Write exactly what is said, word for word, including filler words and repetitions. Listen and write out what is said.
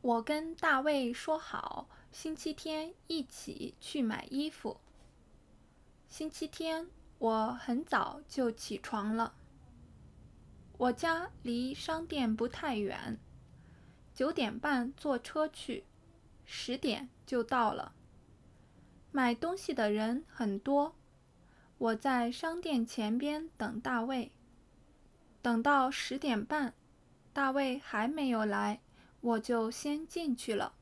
我跟大卫说好，星期天一起去买衣服。星期天我很早就起床了。我家离商店不太远，九点半坐车去，十点就到了。买东西的人很多，我在商店前边等大卫。等到十点半，大卫还没有来，我就先进去了。